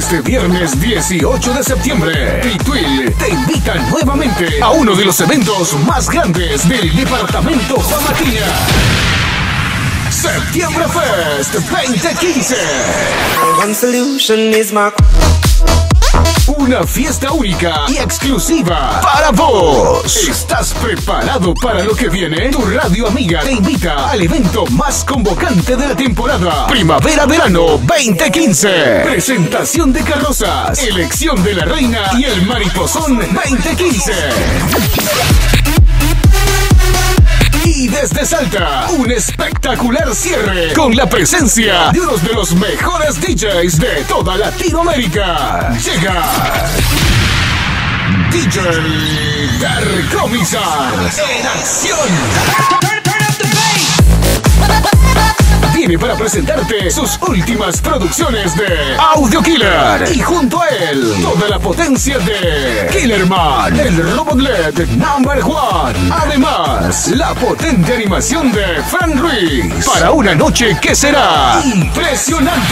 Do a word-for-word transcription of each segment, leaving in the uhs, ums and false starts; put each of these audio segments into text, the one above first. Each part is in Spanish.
Este viernes dieciocho de septiembre, Pituil te invita nuevamente a uno de los eventos más grandes del departamento Famatina. Septiembre Fest veinte quince. Una fiesta única y exclusiva para vos. ¿Estás preparado para lo que viene? Tu radio amiga te invita al evento más convocante de la temporada. Primavera-verano veinte quince. Presentación de carrozas, elección de la reina y el mariposón veinte quince. Y desde Salta, un espectacular cierre con la presencia de uno de los mejores D Js de toda Latinoamérica. Llega D J Darkomizar en acción. Viene para presentarte sus últimas producciones de Audio Killer y junto a él toda la potencia de Killerman, el robot L E D number one. Además, la potente animación de Fran Ruiz para una noche que será impresionante.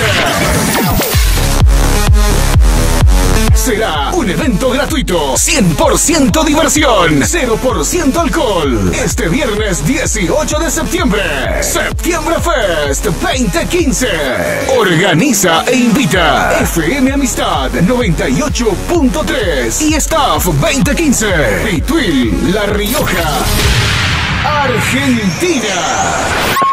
Será un evento gratuito, cien por ciento diversión, cero por ciento alcohol. Este viernes dieciocho de septiembre, Septiembre Fest veinte quince. Organiza e invita F M Amistad noventa y ocho punto tres y Staff veinte quince. Pituil, La Rioja, Argentina.